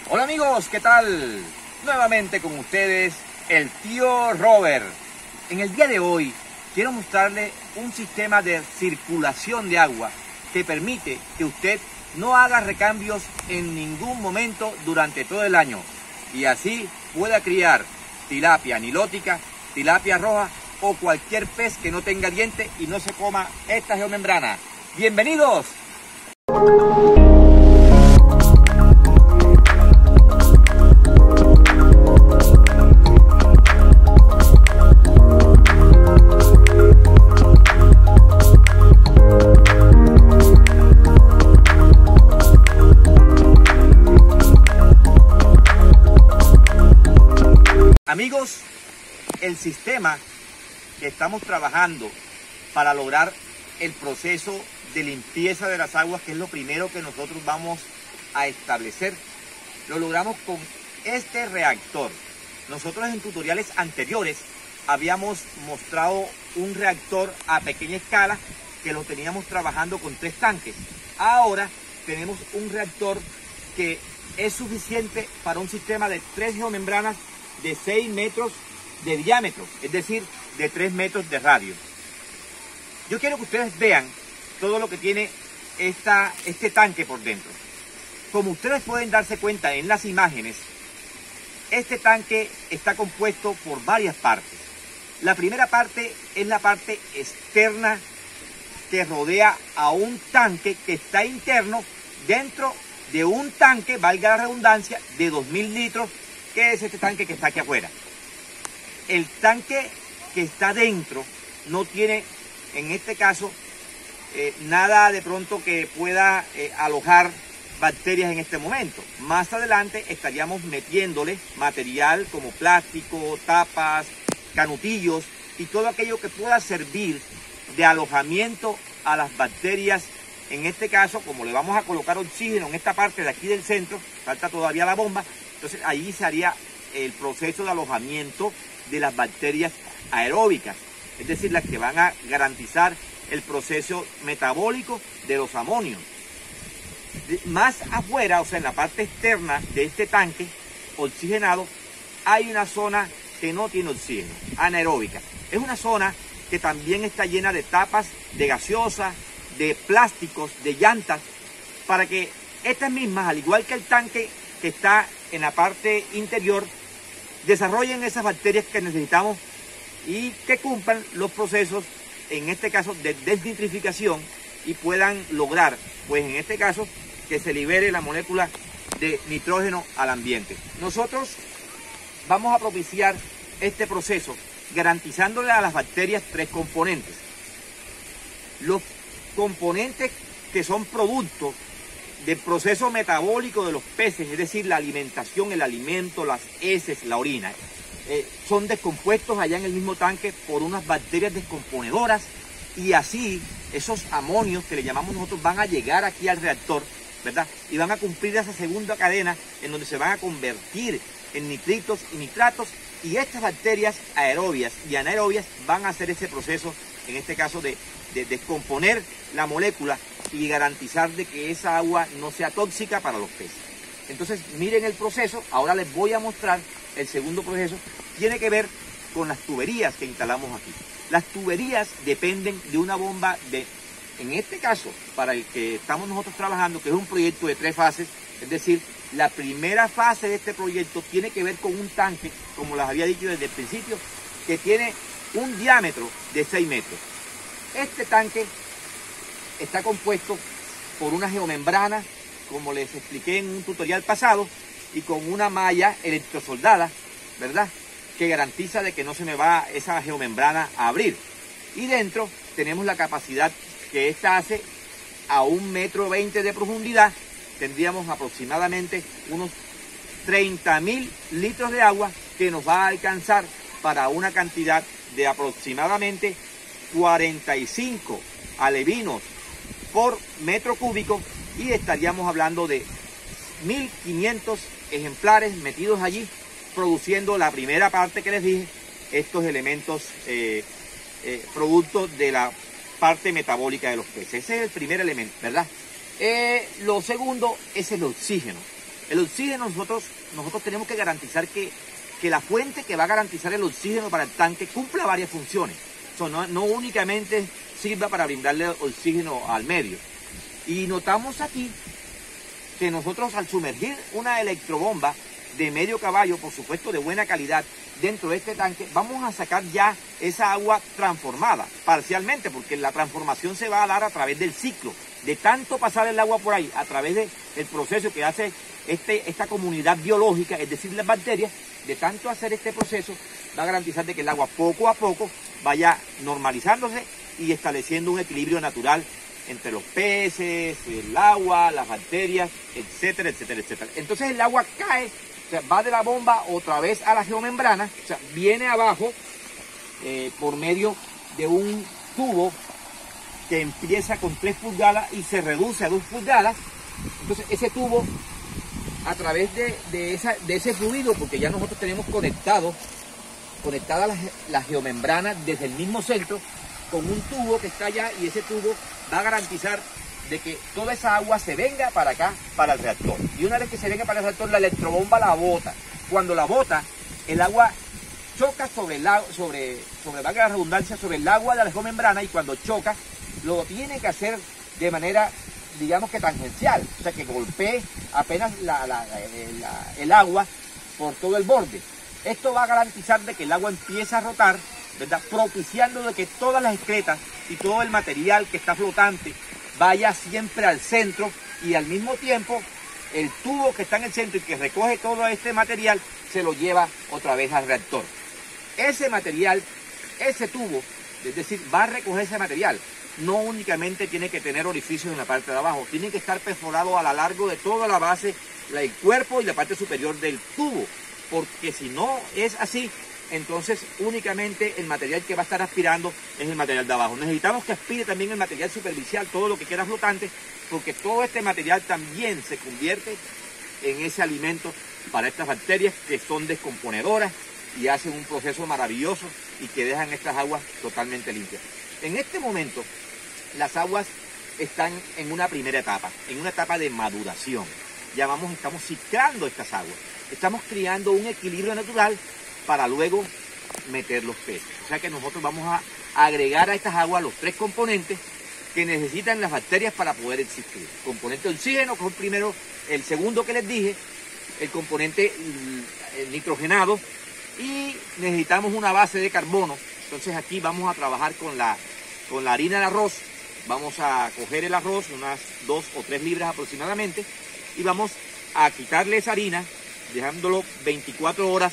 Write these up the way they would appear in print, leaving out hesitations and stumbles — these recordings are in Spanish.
Hola amigos, ¿qué tal? Nuevamente con ustedes, el tío Robert. En el día de hoy quiero mostrarle un sistema de circulación de agua que permite que usted no haga recambios en ningún momento durante todo el año y así pueda criar tilapia nilótica, tilapia roja o cualquier pez que no tenga dientes y no se coma esta geomembrana. ¡Bienvenidos! Amigos, el sistema que estamos trabajando para lograr el proceso de limpieza de las aguas, que es lo primero que nosotros vamos a establecer, lo logramos con este reactor. Nosotros en tutoriales anteriores habíamos mostrado un reactor a pequeña escala que lo teníamos trabajando con 3 tanques. Ahora tenemos un reactor que es suficiente para un sistema de 3 geomembranas de 6 metros de diámetro, es decir, de 3 metros de radio. Yo quiero que ustedes vean todo lo que tiene este tanque por dentro. Como ustedes pueden darse cuenta en las imágenes, este tanque está compuesto por varias partes. La primera parte es la parte externa que rodea a un tanque que está interno dentro de un tanque, valga la redundancia, de 2000 litros, que es este tanque que está aquí afuera. El tanque que está dentro no tiene, en este caso, nada de pronto que pueda alojar bacterias en este momento. Más adelante estaríamos metiéndole material como plástico, tapas, canutillos y todo aquello que pueda servir de alojamiento a las bacterias. En este caso, como le vamos a colocar oxígeno en esta parte de aquí del centro, falta todavía la bomba, entonces ahí se haría el proceso de alojamiento de las bacterias aeróbicas, es decir, las que van a garantizar el proceso metabólico de los amonios. Más afuera, o sea, en la parte externa de este tanque oxigenado, hay una zona que no tiene oxígeno, anaeróbica. Es una zona que también está llena de tapas de gaseosa, de plásticos, de llantas, para que estas mismas, al igual que el tanque que está en la parte interior, desarrollen esas bacterias que necesitamos y que cumplan los procesos, en este caso de desnitrificación, y puedan lograr, pues en este caso, que se libere la molécula de nitrógeno al ambiente. Nosotros vamos a propiciar este proceso garantizándole a las bacterias 3 componentes. Los componentes que son productos del proceso metabólico de los peces, es decir, la alimentación, el alimento, las heces, la orina, son descompuestos allá en el mismo tanque por unas bacterias descomponedoras, y así esos amonios que le llamamos nosotros van a llegar aquí al reactor, ¿verdad? Y van a cumplir esa segunda cadena en donde se van a convertir en nitritos y nitratos, y estas bacterias aerobias y anaerobias van a hacer ese proceso, en este caso de descomponer la molécula y garantizar de que esa agua no sea tóxica para los peces. Entonces miren el proceso. Ahora les voy a mostrar el segundo proceso. Tiene que ver con las tuberías que instalamos aquí. Las tuberías dependen de una bomba en este caso, para el que estamos nosotros trabajando, que es un proyecto de 3 fases, es decir, la primera fase de este proyecto tiene que ver con un tanque, como les había dicho desde el principio, que tiene un diámetro de 6 metros. Este tanque está compuesto por una geomembrana, como les expliqué en un tutorial pasado, y con una malla electrosoldada, ¿verdad?, que garantiza de que no se me va esa geomembrana a abrir. Y dentro tenemos la capacidad que esta hace a 1,20 metros de profundidad. Tendríamos aproximadamente unos 30.000 litros de agua que nos va a alcanzar para una cantidad de aproximadamente 45 alevinos por metro cúbico, y estaríamos hablando de 1.500 ejemplares metidos allí, produciendo la primera parte que les dije, estos elementos productos de la parte metabólica de los peces. Ese es el primer elemento, ¿verdad? Lo segundo es el oxígeno. El oxígeno nosotros tenemos que garantizar que la fuente que va a garantizar el oxígeno para el tanque cumpla varias funciones. No únicamente sirva para brindarle oxígeno al medio. Y notamos aquí que nosotros al sumergir una electrobomba de medio caballo, por supuesto de buena calidad, dentro de este tanque, vamos a sacar ya esa agua transformada, parcialmente, porque la transformación se va a dar a través del ciclo, de tanto pasar el agua por ahí, a través del proceso que hace esta comunidad biológica, es decir, las bacterias, de tanto hacer este proceso, va a garantizar de que el agua poco a poco vaya normalizándose y estableciendo un equilibrio natural entre los peces, el agua, las bacterias, etcétera, etcétera, etcétera. Entonces el agua cae, o sea, va de la bomba otra vez a la geomembrana, o sea, viene abajo por medio de un tubo que empieza con 3 pulgadas y se reduce a 2 pulgadas. Entonces ese tubo, a través de ese fluido, porque ya nosotros tenemos conectada la geomembrana desde el mismo centro, con un tubo que está allá, y ese tubo va a garantizar de que toda esa agua se venga para acá, para el reactor. Y una vez que se venga para el reactor, la electrobomba la bota. Cuando la bota, el agua choca sobre valga la redundancia, sobre el agua de la geomembrana, y cuando choca, lo tiene que hacer de manera, digamos que tangencial, o sea, que golpee apenas el agua por todo el borde. Esto va a garantizar de que el agua empiece a rotar, ¿verdad?, propiciando de que todas las excretas y todo el material que está flotante vaya siempre al centro, y al mismo tiempo el tubo que está en el centro y que recoge todo este material se lo lleva otra vez al reactor. Ese material, ese tubo, es decir, va a recoger ese material. No únicamente tiene que tener orificios en la parte de abajo, tiene que estar perforado a lo largo de toda la base, el cuerpo y la parte superior del tubo, porque si no es así, entonces únicamente el material que va a estar aspirando es el material de abajo. Necesitamos que aspire también el material superficial, todo lo que queda flotante, porque todo este material también se convierte en ese alimento para estas bacterias que son descomponedoras y hacen un proceso maravilloso y que dejan estas aguas totalmente limpias. En este momento, las aguas están en una primera etapa, en una etapa de maduración. Estamos ciclando estas aguas, estamos creando un equilibrio natural para luego meter los peces. O sea que nosotros vamos a agregar a estas aguas los 3 componentes que necesitan las bacterias para poder existir. El componente de oxígeno, que es primero, el segundo que les dije, el componente nitrogenado, y necesitamos una base de carbono. Entonces aquí vamos a trabajar con la harina de arroz. Vamos a coger el arroz, unas 2 o 3 libras aproximadamente, y vamos a quitarle esa harina, dejándolo 24 horas,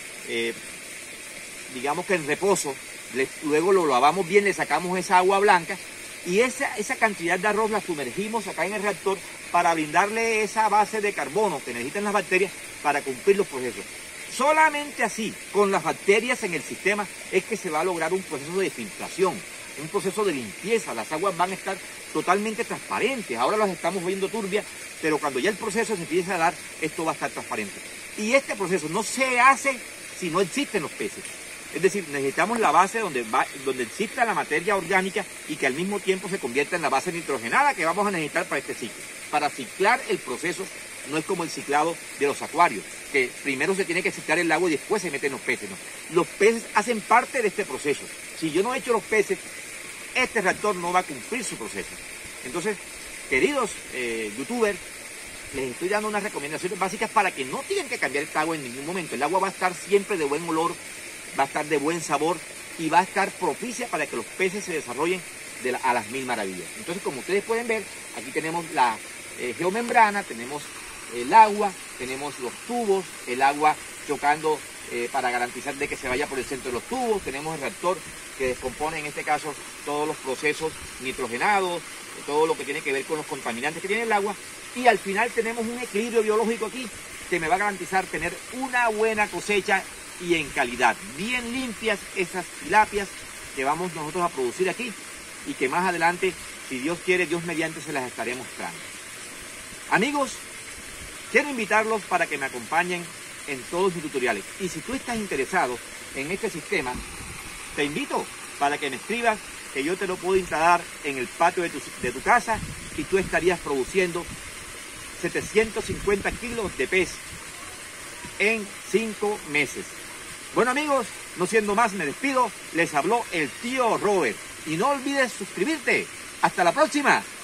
digamos que en reposo. Luego lo lavamos bien, le sacamos esa agua blanca, y esa cantidad de arroz la sumergimos acá en el reactor para brindarle esa base de carbono que necesitan las bacterias para cumplir los procesos. Solamente así, con las bacterias en el sistema, es que se va a lograr un proceso de filtración, un proceso de limpieza. Las aguas van a estar totalmente transparentes. Ahora las estamos viendo turbias, pero cuando ya el proceso se empiece a dar, esto va a estar transparente. Y este proceso no se hace si no existen los peces. Es decir, necesitamos la base donde exista la materia orgánica y que al mismo tiempo se convierta en la base nitrogenada que vamos a necesitar para este ciclo. Para ciclar el proceso no es como el ciclado de los acuarios, que primero se tiene que ciclar el agua y después se meten los peces. No. Los peces hacen parte de este proceso. Si yo no echo los peces, este reactor no va a cumplir su proceso. Entonces, queridos youtubers, les estoy dando unas recomendaciones básicas para que no tengan que cambiar esta agua en ningún momento. El agua va a estar siempre de buen olor, va a estar de buen sabor y va a estar propicia para que los peces se desarrollen a las mil maravillas. Entonces, como ustedes pueden ver, aquí tenemos la geomembrana, tenemos el agua, tenemos los tubos, el agua chocando para garantizar de que se vaya por el centro de los tubos, tenemos el reactor que descompone en este caso todos los procesos nitrogenados, todo lo que tiene que ver con los contaminantes que tiene el agua, y al final tenemos un equilibrio biológico aquí que me va a garantizar tener una buena cosecha y en calidad, bien limpias esas tilapias que vamos nosotros a producir aquí y que más adelante, si Dios quiere, Dios mediante, se las estaré mostrando. Amigos, quiero invitarlos para que me acompañen en todos mis tutoriales, y si tú estás interesado en este sistema, te invito para que me escribas, que yo te lo puedo instalar en el patio de tu casa y tú estarías produciendo 750 kilos de pez en 5 meses. Bueno amigos, no siendo más me despido, les habló el tío Robert y no olvides suscribirte. Hasta la próxima.